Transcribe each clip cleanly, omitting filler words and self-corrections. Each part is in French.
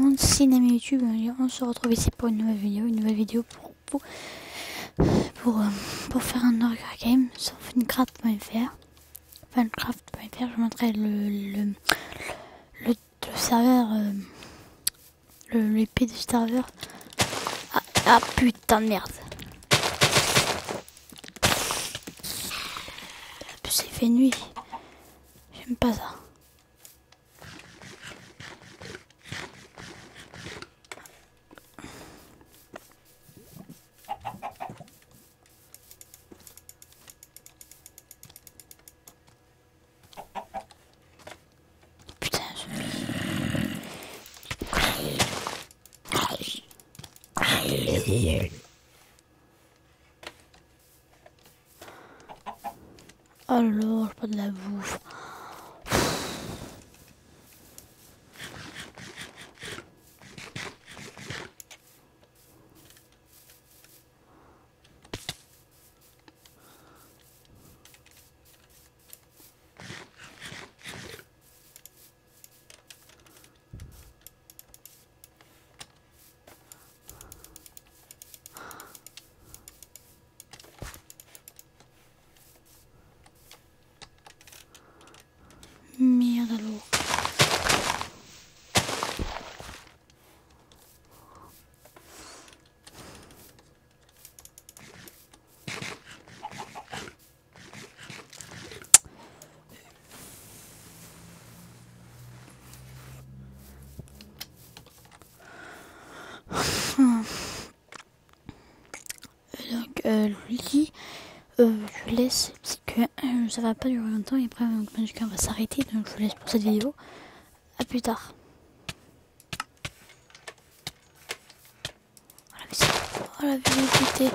monde, c'est Nami YouTube. On se retrouve ici pour une nouvelle vidéo pour faire un Hunger Game sur Funcraft.fr. Funcraft.fr, je vous montrerai le serveur, l'IP du serveur. Ah putain de merde. C'est fait nuit. J'aime pas ça. Putain, alors, pas de la bouffe. Merde alors. Donc lui, je laisse parce que ça va pas durer longtemps et après on va s'arrêter, donc je vous laisse pour cette vidéo. À plus tard. Oh la visibilité.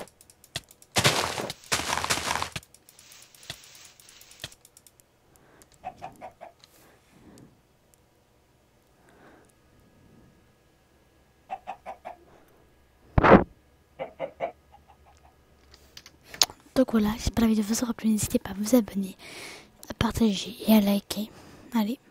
Donc voilà, j'espère que la vidéo vous aura plu. N'hésitez pas à vous abonner, à partager et à liker. Allez.